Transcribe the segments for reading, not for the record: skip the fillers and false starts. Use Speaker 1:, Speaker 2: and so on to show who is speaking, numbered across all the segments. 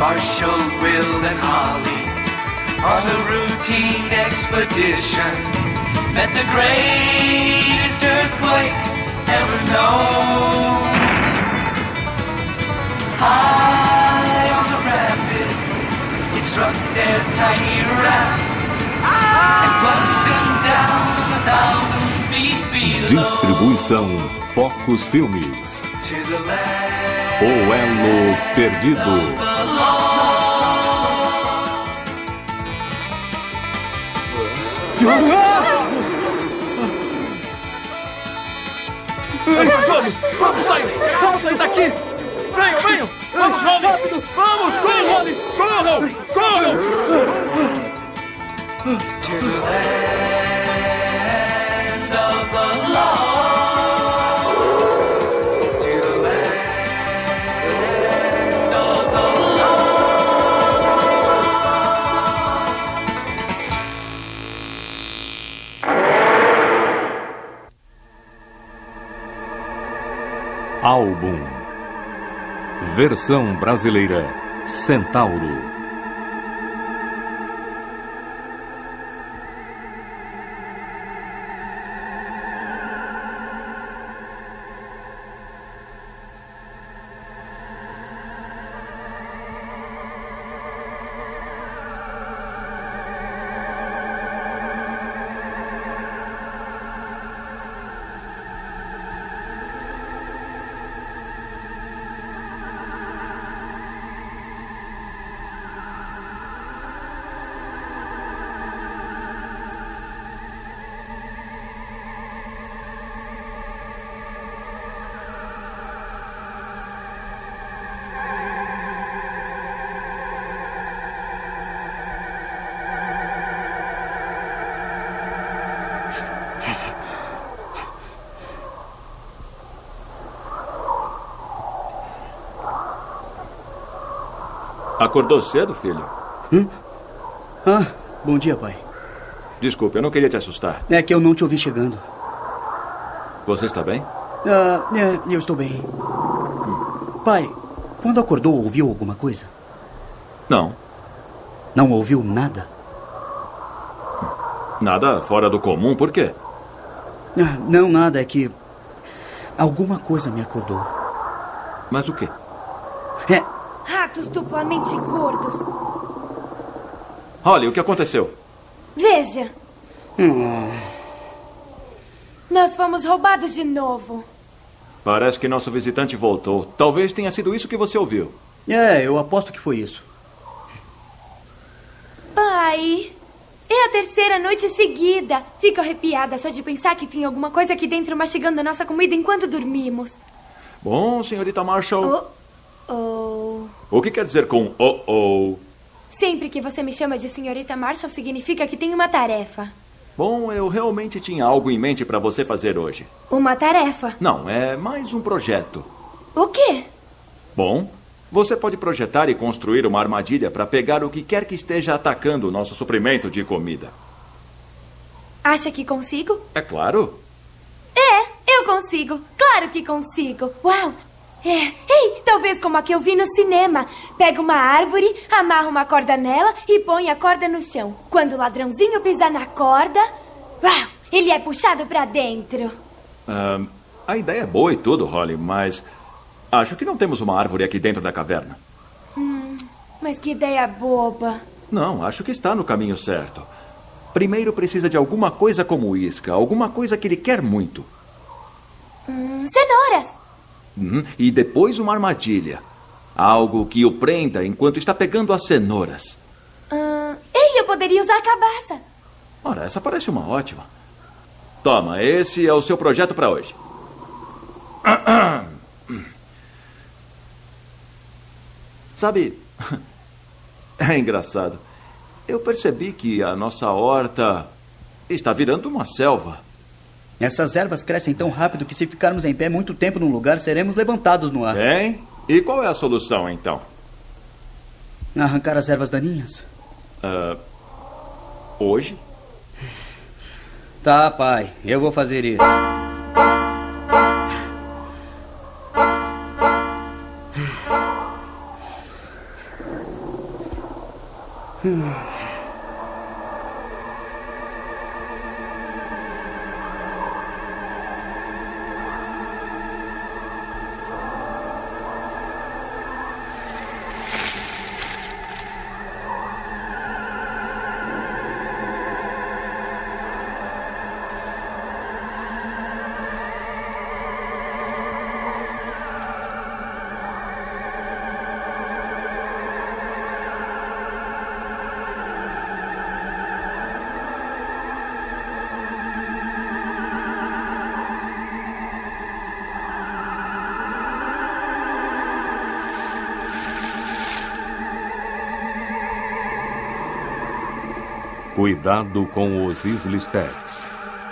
Speaker 1: Marshall, Will, and Holly on a routine expedition met the greatest earthquake ever known. High on the rapids, it struck their tiny raft and plunged them down 1,000 feet below.
Speaker 2: Distribuição Focus Filmes.
Speaker 1: To the land
Speaker 2: O Elo Perdido.
Speaker 3: Vamos sair daqui! Venham! Vamos, Holly! Vamos, corram, Holly! Corram!
Speaker 1: to the land of the lost. To the land of the lost.
Speaker 2: Álbum. Versão brasileira. Centauro.
Speaker 3: Acordou cedo, filho?
Speaker 4: Bom dia, pai.
Speaker 3: Desculpe, eu não queria te assustar.
Speaker 4: É que eu não te ouvi chegando.
Speaker 3: Você está bem?
Speaker 4: Eu estou bem. Pai, quando acordou, ouviu alguma coisa?
Speaker 3: Não.
Speaker 4: Não ouviu nada?
Speaker 3: Nada fora do comum, por quê?
Speaker 4: Não, nada. É que alguma coisa me acordou.
Speaker 3: Mas o quê?
Speaker 5: Ratos duplamente gordos.
Speaker 3: Holly, o que aconteceu?
Speaker 5: Veja. Nós fomos roubados de novo.
Speaker 3: Parece que nosso visitante voltou. Talvez tenha sido isso que você ouviu.
Speaker 4: Eu aposto que foi isso.
Speaker 5: Pai, é a terceira noite seguida. Fico arrepiada só de pensar que tem alguma coisa aqui dentro mastigando a nossa comida enquanto dormimos.
Speaker 3: Bom, senhorita Marshall. O que quer dizer com oh?
Speaker 5: Sempre que você me chama de senhorita Marshall, significa que tem uma tarefa.
Speaker 3: Bom, eu realmente tinha algo em mente para você fazer hoje.
Speaker 5: Uma tarefa?
Speaker 3: Não, é mais um projeto.
Speaker 5: O quê?
Speaker 3: Bom, você pode projetar e construir uma armadilha para pegar o que quer que esteja atacando o nosso suprimento de comida.
Speaker 5: Acha que consigo?
Speaker 3: É claro.
Speaker 5: Eu consigo. Claro que consigo. Uau! Ei, talvez como a que eu vi no cinema. Pega uma árvore, amarra uma corda nela e põe a corda no chão. Quando o ladrãozinho pisar na corda, uau, ele é puxado pra dentro.
Speaker 3: A ideia é boa e tudo, Holly, mas acho que não temos uma árvore aqui dentro da caverna.
Speaker 5: Mas que ideia boba.
Speaker 3: Não, acho que está no caminho certo. Primeiro precisa de alguma coisa como isca, alguma coisa que ele quer muito.
Speaker 5: Cenouras.
Speaker 3: E depois uma armadilha. Algo que o prenda enquanto está pegando as cenouras.
Speaker 5: Eu poderia usar a cabaça.
Speaker 3: Ora, essa parece uma ótima. Toma, esse é o seu projeto para hoje. Sabe, é engraçado. Eu percebi que a nossa horta está virando uma selva.
Speaker 4: Essas ervas crescem tão rápido que se ficarmos em pé muito tempo num lugar, seremos levantados no ar.
Speaker 3: Hein? E qual é a solução, então?
Speaker 4: Arrancar as ervas daninhas.
Speaker 3: Hoje?
Speaker 4: Tá, pai. Eu vou fazer isso.
Speaker 2: Cuidado com os Slistex.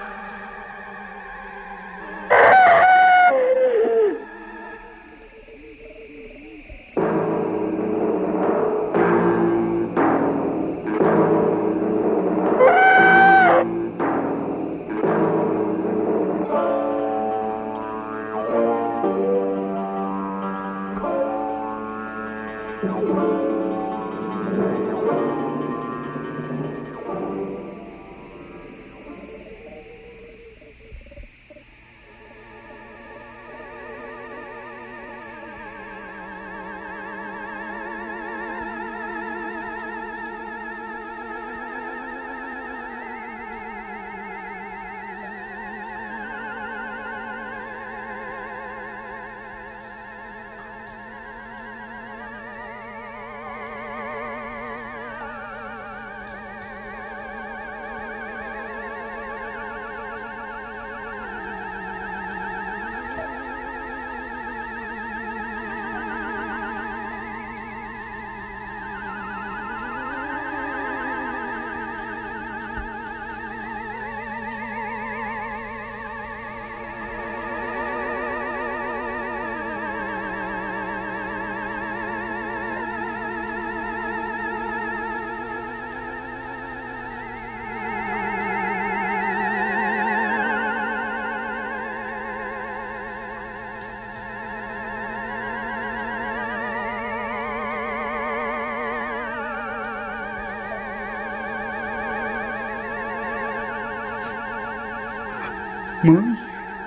Speaker 4: Mãe?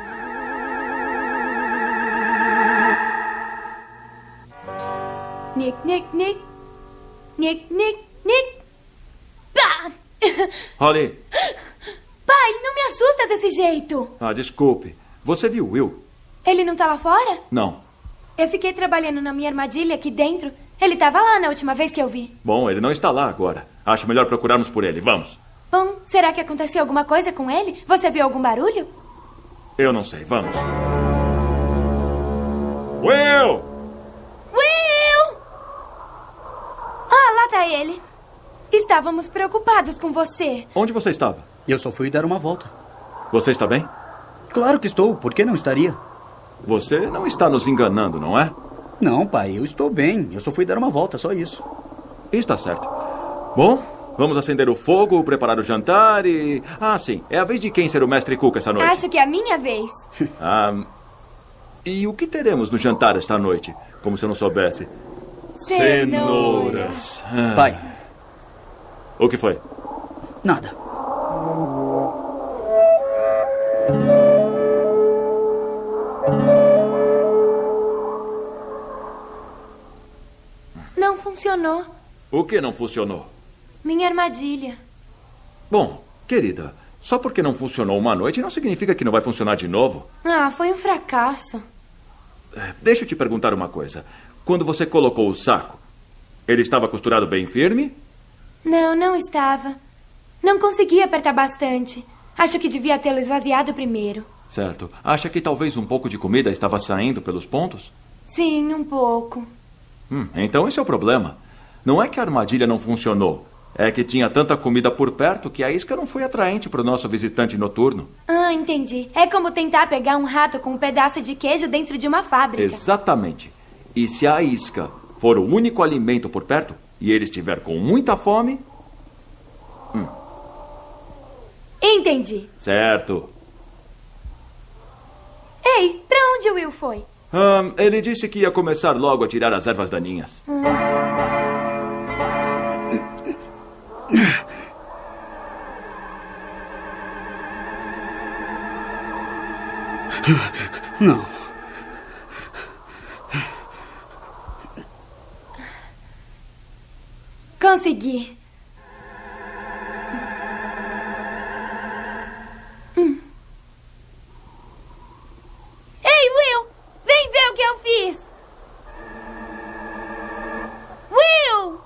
Speaker 5: Nick, Nick, Nick. Nick, Nick, Nick. Pá!
Speaker 3: Holly.
Speaker 5: Pai, não me assusta desse jeito.
Speaker 3: Ah, desculpe. Você viu Will?
Speaker 5: Ele não tá lá fora?
Speaker 3: Não.
Speaker 5: Eu fiquei trabalhando na minha armadilha aqui dentro. Ele tava lá na última vez que eu vi.
Speaker 3: Bom, ele não está lá agora. Acho melhor procurarmos por ele. Vamos.
Speaker 5: Bom, será que aconteceu alguma coisa com ele? Você viu algum barulho?
Speaker 3: Eu não sei. Vamos. Will!
Speaker 5: Will! Ah, lá tá ele. Estávamos preocupados com você.
Speaker 3: Onde você estava?
Speaker 4: Eu só fui dar uma volta.
Speaker 3: Você está bem?
Speaker 4: Claro que estou. Por que não estaria?
Speaker 3: Você não está nos enganando, não é?
Speaker 4: Não, pai. Eu estou bem. Eu só fui dar uma volta. Só isso.
Speaker 3: Está certo. Bom, vamos acender o fogo, preparar o jantar e... Ah, sim. É a vez de quem ser o mestre Cook esta noite?
Speaker 5: Acho que é a minha vez.
Speaker 3: E o que teremos no jantar esta noite? Como se eu não soubesse. Cenouras.
Speaker 4: Pai.
Speaker 3: O que foi?
Speaker 4: Nada.
Speaker 5: Não funcionou.
Speaker 3: O que não funcionou?
Speaker 5: Minha armadilha.
Speaker 3: Bom, querida, só porque não funcionou uma noite não significa que não vai funcionar de novo.
Speaker 5: Ah, foi um fracasso.
Speaker 3: Deixa eu te perguntar uma coisa. Quando você colocou o saco, ele estava costurado bem firme?
Speaker 5: Não, não estava. Não consegui apertar bastante. Acho que devia tê-lo esvaziado primeiro.
Speaker 3: Certo. Acha que talvez um pouco de comida estava saindo pelos pontos?
Speaker 5: Sim, um pouco.
Speaker 3: Então esse é o problema. Não é que a armadilha não funcionou. É que tinha tanta comida por perto que a isca não foi atraente para o nosso visitante noturno.
Speaker 5: Ah, entendi. É como tentar pegar um rato com um pedaço de queijo dentro de uma fábrica.
Speaker 3: Exatamente. E se a isca for o único alimento por perto e ele estiver com muita fome...
Speaker 5: Entendi.
Speaker 3: Certo.
Speaker 5: Ei, pra onde o Will foi?
Speaker 3: Ele disse que ia começar logo a tirar as ervas daninhas.
Speaker 4: Não.
Speaker 5: Consegui. Ei, Will! Vem ver o que eu fiz! Will!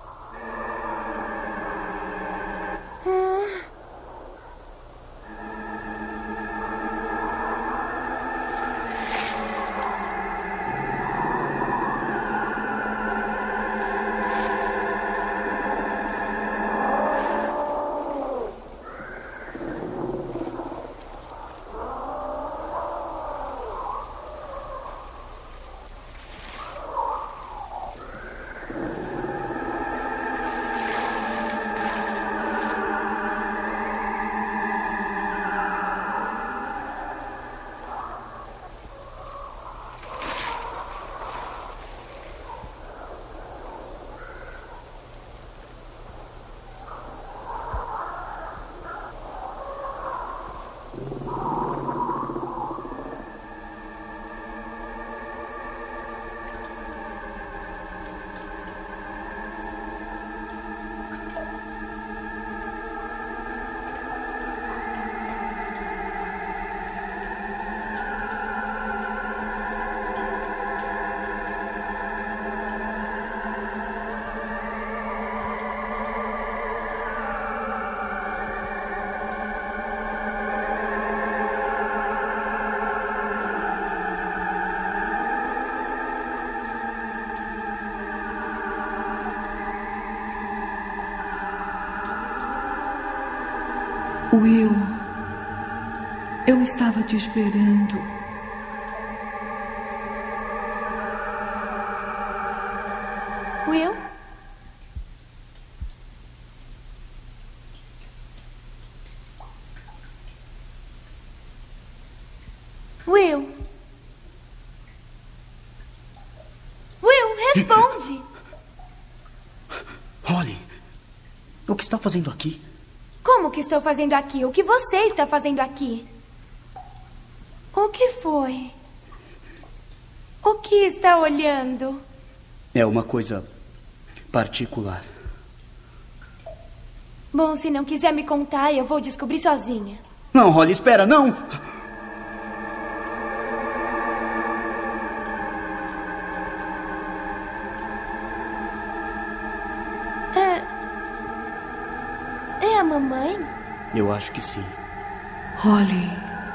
Speaker 6: Will, eu estava te esperando.
Speaker 5: Will? Will? Will, responde!
Speaker 4: Holly, o que está fazendo aqui?
Speaker 5: Como que estou fazendo aqui? O que você está fazendo aqui? O que foi? O que está olhando?
Speaker 4: É uma coisa particular.
Speaker 5: Bom, se não quiser me contar, eu vou descobrir sozinha.
Speaker 4: Não, Holly, espera, não!
Speaker 5: É a mamãe?
Speaker 4: Eu acho que sim.
Speaker 6: Holly,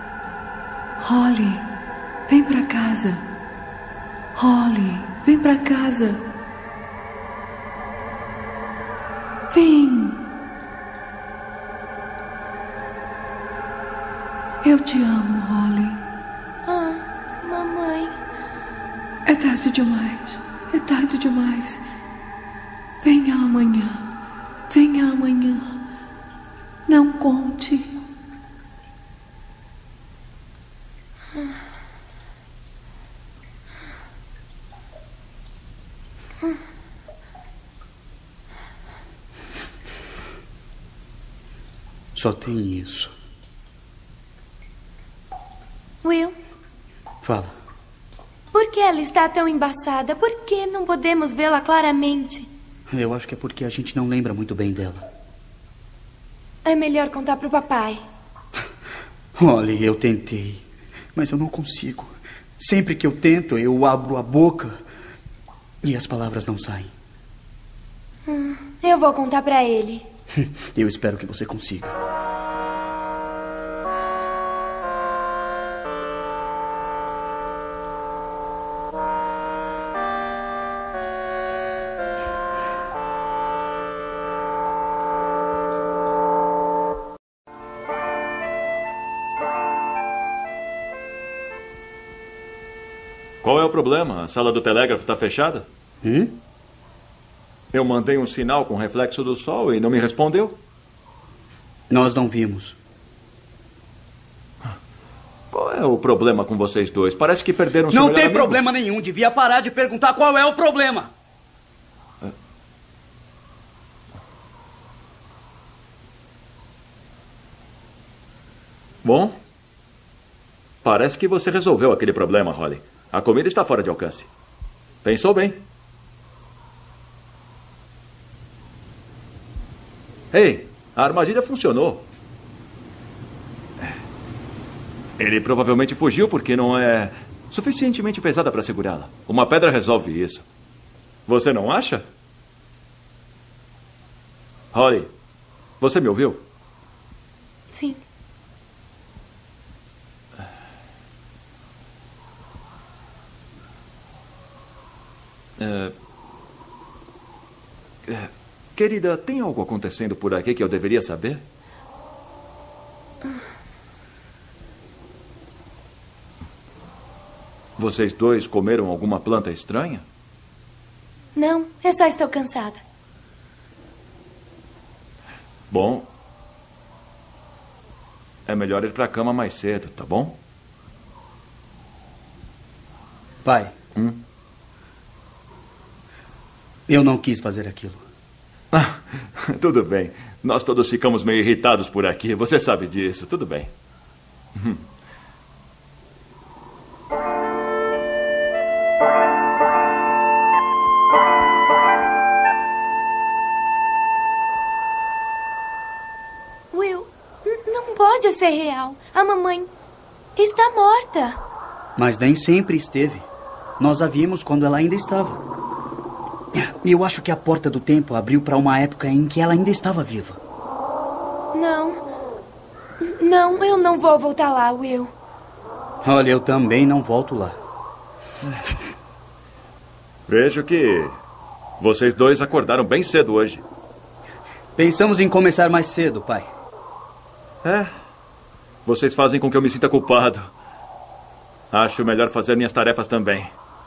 Speaker 6: vem pra casa. Holly, vem pra casa. Vem. Eu te amo, Holly.
Speaker 5: Ah, mamãe.
Speaker 6: É tarde demais. É tarde demais. Venha amanhã. Venha amanhã. Não conte.
Speaker 4: Só tem isso.
Speaker 5: Will,
Speaker 4: Fala.
Speaker 5: por que ela está tão embaçada? Por que não podemos vê-la claramente?
Speaker 4: Eu acho que é porque a gente não lembra muito bem dela.
Speaker 5: É melhor contar pro papai.
Speaker 4: Holly, eu tentei, mas eu não consigo. Sempre que eu tento, eu abro a boca e as palavras não saem.
Speaker 5: Eu vou contar pra ele.
Speaker 4: Eu espero que você consiga.
Speaker 3: Qual é o problema? A sala do telégrafo está fechada? Eu mandei um sinal com reflexo do sol e não me respondeu.
Speaker 4: Nós não vimos.
Speaker 3: Qual é o problema com vocês dois? Parece que perderam seu
Speaker 4: Não
Speaker 3: melhor
Speaker 4: tem
Speaker 3: amigo.
Speaker 4: problema nenhum. Devia parar de perguntar qual é o problema.
Speaker 3: Bom, Parece que você resolveu aquele problema, Holly. A comida está fora de alcance. Pensou bem. Ei, a armadilha funcionou. Ele provavelmente fugiu porque não é suficientemente pesada para segurá-la. Uma pedra resolve isso. Você não acha? Holly, você me ouviu?
Speaker 5: Sim.
Speaker 3: Querida, tem algo acontecendo por aqui que eu deveria saber? Vocês dois comeram alguma planta estranha?
Speaker 5: Não, eu só estou cansada.
Speaker 3: Bom, é melhor ir para a cama mais cedo, tá bom?
Speaker 4: Pai. Eu não quis fazer aquilo.
Speaker 3: Tudo bem. Nós todos ficamos meio irritados por aqui. Você sabe disso. Tudo bem.
Speaker 5: Will, não pode ser real. A mamãe está morta.
Speaker 4: Mas nem sempre esteve. Nós a vimos quando ela ainda estava. Eu acho que a porta do tempo abriu para uma época em que ela ainda estava viva.
Speaker 5: Não, eu não vou voltar lá, Will.
Speaker 4: Olha, eu também não volto lá.
Speaker 3: Vejo que vocês dois acordaram bem cedo hoje.
Speaker 4: Pensamos em começar mais cedo, pai.
Speaker 3: Vocês fazem com que eu me sinta culpado. Acho melhor fazer minhas tarefas também.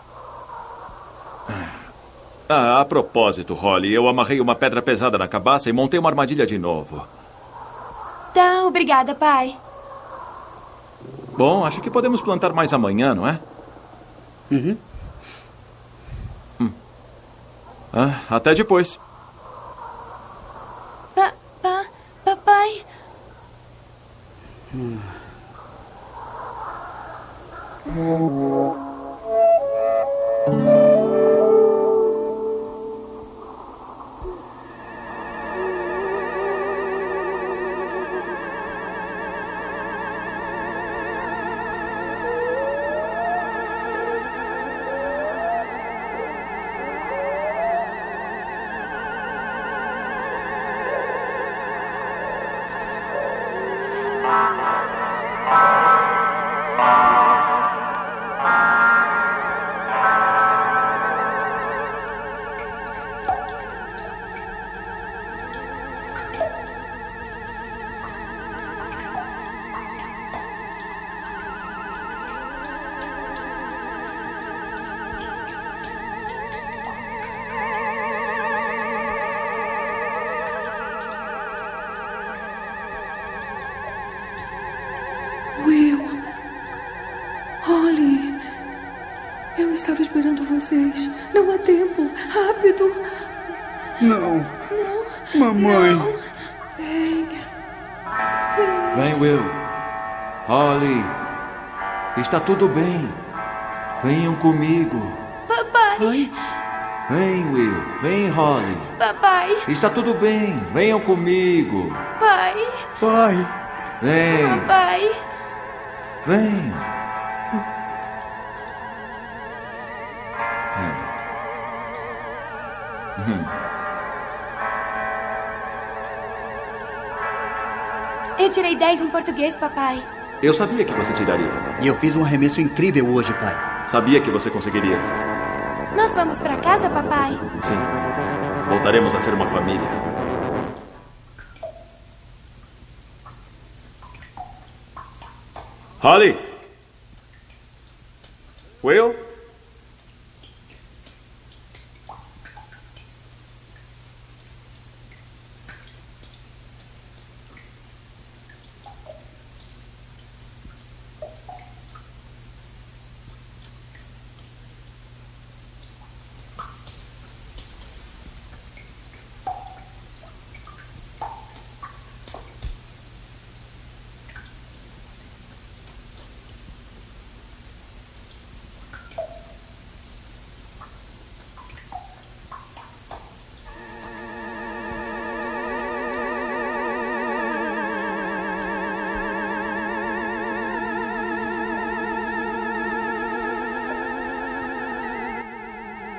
Speaker 3: A propósito, Holly, eu amarrei uma pedra pesada na cabaça e montei uma armadilha de novo.
Speaker 5: Tá, obrigada, pai.
Speaker 3: Bom, acho que podemos plantar mais amanhã, não é?
Speaker 4: Uhum.
Speaker 3: Até depois.
Speaker 5: Papai.
Speaker 6: Will. Holly. Eu estava esperando vocês. Não há tempo. Rápido.
Speaker 4: Não.
Speaker 6: Não.
Speaker 4: Mamãe.
Speaker 6: Não. Vem.
Speaker 3: Vem, Will. Holly. Está tudo bem. Venham comigo.
Speaker 5: Papai.
Speaker 3: Vem, Will. Vem, Holly.
Speaker 5: Papai.
Speaker 3: Está tudo bem. Venham comigo.
Speaker 5: Pai.
Speaker 4: Pai.
Speaker 3: Vem.
Speaker 5: Papai.
Speaker 3: Vem.
Speaker 5: Eu tirei 10 em português, papai.
Speaker 3: Eu sabia que você tiraria.
Speaker 4: E eu fiz um arremesso incrível hoje, pai.
Speaker 3: Sabia que você conseguiria.
Speaker 5: Nós vamos pra casa, papai?
Speaker 3: Sim. Voltaremos a ser uma família. Holly! Will?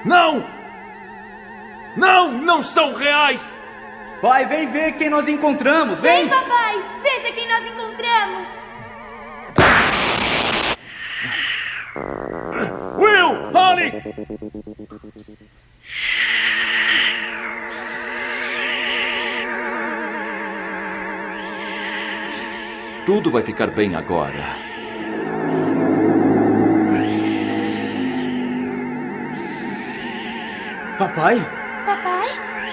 Speaker 3: Não! Não! Não são reais!
Speaker 4: Pai, vem ver quem nós encontramos,
Speaker 5: Vem, papai! Veja quem nós encontramos!
Speaker 3: Will! Holly! Tudo vai ficar bem agora.
Speaker 4: Papai?
Speaker 5: Papai?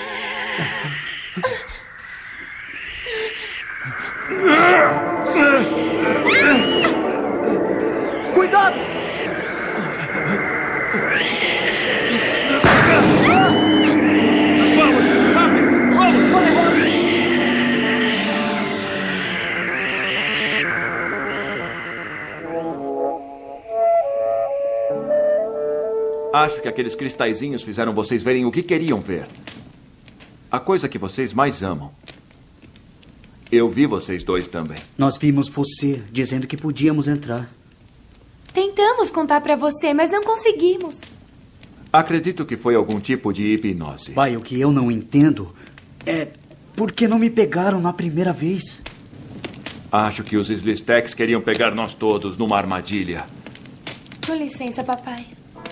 Speaker 4: Cuidado!
Speaker 3: Vamos! Rápido! Vamos! Acho que aqueles cristalzinhos fizeram vocês verem o que queriam ver. A coisa que vocês mais amam. Eu vi vocês dois também.
Speaker 4: Nós vimos você dizendo que podíamos entrar.
Speaker 5: Tentamos contar pra você, mas não conseguimos.
Speaker 3: Acredito que foi algum tipo de hipnose.
Speaker 4: Pai, o que eu não entendo é por que não me pegaram na primeira vez.
Speaker 3: Acho que os Slistex queriam pegar nós todos numa armadilha.
Speaker 5: Com licença, papai.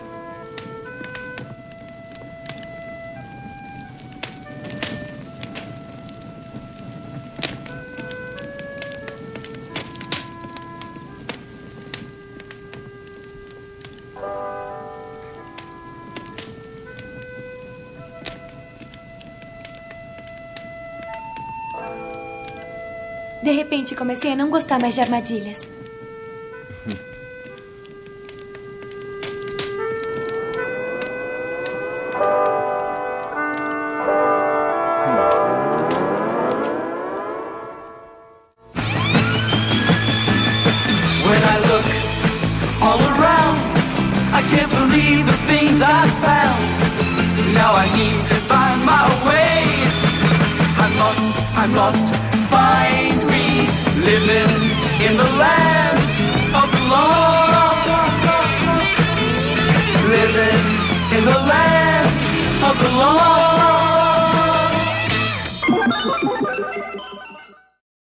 Speaker 5: De repente, comecei a não gostar mais de armadilhas.
Speaker 1: When I look all around, I can't believe the things I've found. Now I need to find my way. I'm lost, find me. Living in the land of the Lord. Living in the land of the Lord.